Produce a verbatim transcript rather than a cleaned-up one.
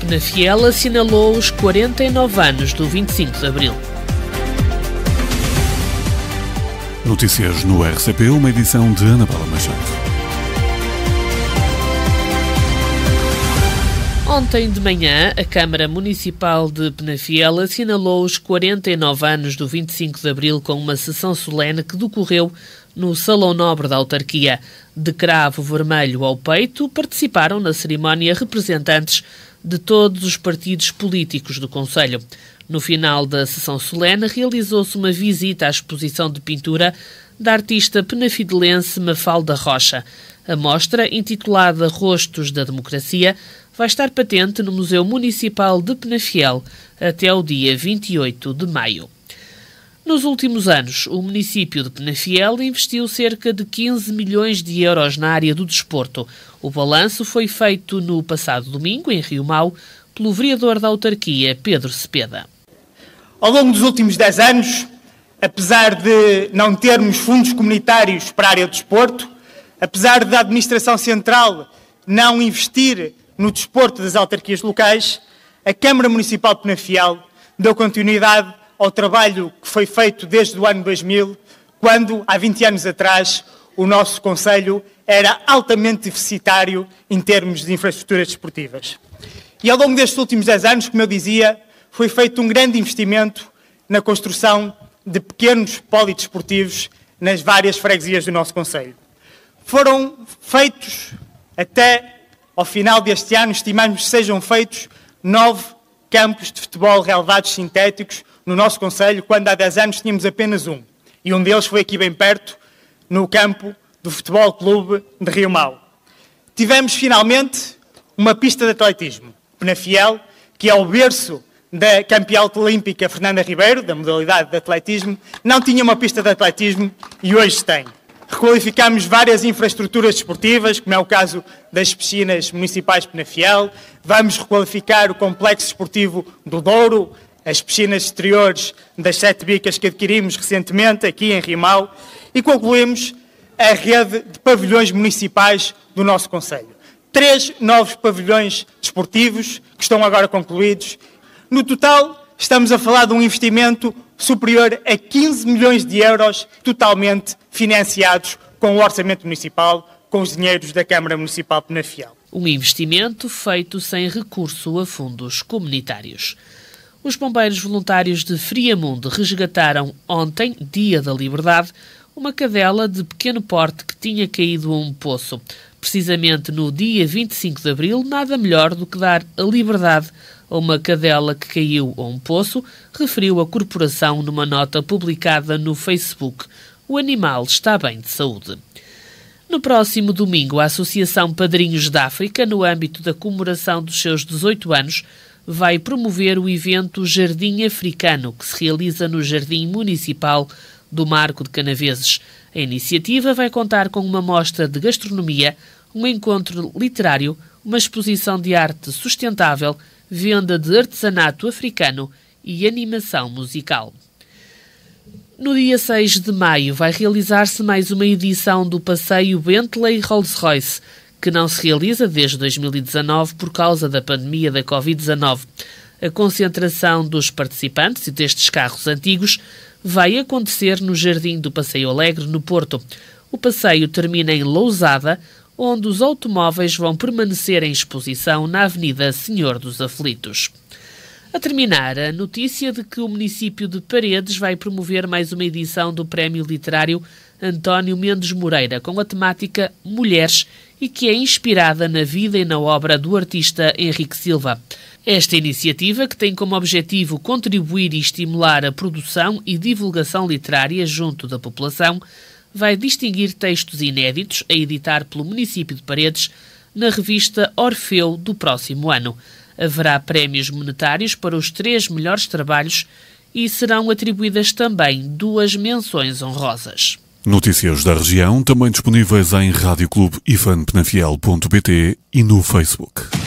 Penafiel assinalou os quarenta e nove anos do vinte e cinco de Abril. Notícias no R C P, uma edição de Ana Paula Machado. Ontem de manhã, a Câmara Municipal de Penafiel assinalou os quarenta e nove anos do vinte e cinco de Abril com uma sessão solene que decorreu no Salão Nobre da Autarquia. De cravo vermelho ao peito, participaram na cerimónia representantes de todos os partidos políticos do concelho. No final da sessão solene, realizou-se uma visita à exposição de pintura da artista penafidelense Mafalda Rocha. A mostra, intitulada Rostos da Democracia, vai estar patente no Museu Municipal de Penafiel até o dia vinte e oito de maio. Nos últimos anos, o município de Penafiel investiu cerca de quinze milhões de euros na área do desporto. O balanço foi feito no passado domingo, em Rio Mau, pelo vereador da autarquia, Pedro Cepeda. Ao longo dos últimos dez anos, apesar de não termos fundos comunitários para a área do desporto, apesar da Administração Central não investir no desporto das autarquias locais, a Câmara Municipal de Penafiel deu continuidade ao trabalho que foi feito desde o ano dois mil, quando, há vinte anos atrás, o nosso concelho era altamente deficitário em termos de infraestruturas desportivas. E ao longo destes últimos dez anos, como eu dizia, foi feito um grande investimento na construção de pequenos polidesportivos nas várias freguesias do nosso concelho. Foram feitos, até ao final deste ano, estimamos que sejam feitos nove campos de futebol relevados sintéticos no nosso concelho, quando há dez anos tínhamos apenas um. E um deles foi aqui bem perto, no campo do Futebol Clube de Rio Mau. Tivemos, finalmente, uma pista de atletismo. Penafiel, que é o berço da campeã olímpica Fernanda Ribeiro, da modalidade de atletismo, não tinha uma pista de atletismo e hoje tem. Requalificámos várias infraestruturas desportivas, como é o caso das piscinas municipais de Penafiel. Vamos requalificar o complexo desportivo do Douro, as piscinas exteriores das Sete Bicas que adquirimos recentemente aqui em Rio Mau e concluímos a rede de pavilhões municipais do nosso concelho. Três novos pavilhões desportivos que estão agora concluídos. No total, estamos a falar de um investimento superior a quinze milhões de euros, totalmente financiados com o orçamento municipal, com os dinheiros da Câmara Municipal de Penafiel. Um investimento feito sem recurso a fundos comunitários. Os bombeiros voluntários de Friamundo resgataram ontem, Dia da Liberdade, uma cadela de pequeno porte que tinha caído a um poço. Precisamente no dia vinte e cinco de Abril, nada melhor do que dar a liberdade a uma cadela que caiu a um poço, referiu a corporação numa nota publicada no Facebook. O animal está bem de saúde. No próximo domingo, a Associação Padrinhos da África, no âmbito da comemoração dos seus dezoito anos, vai promover o evento Jardim Africano, que se realiza no Jardim Municipal do Marco de Canaveses. A iniciativa vai contar com uma mostra de gastronomia, um encontro literário, uma exposição de arte sustentável, venda de artesanato africano e animação musical. No dia seis de maio vai realizar-se mais uma edição do passeio Bentley Rolls-Royce, que não se realiza desde dois mil e dezanove por causa da pandemia da covid dezanove. A concentração dos participantes e destes carros antigos vai acontecer no Jardim do Passeio Alegre, no Porto. O passeio termina em Lousada, onde os automóveis vão permanecer em exposição na Avenida Senhor dos Aflitos. A terminar, a notícia de que o município de Paredes vai promover mais uma edição do Prémio Literário António Mendes Moreira, com a temática Mulheres, e que é inspirada na vida e na obra do artista Henrique Silva. Esta iniciativa, que tem como objetivo contribuir e estimular a produção e divulgação literária junto da população, vai distinguir textos inéditos a editar pelo município de Paredes na revista Orfeu do próximo ano. Haverá prémios monetários para os três melhores trabalhos e serão atribuídas também duas menções honrosas. Notícias da região, também disponíveis em rádio clube ifan penafiel ponto pt e no Facebook.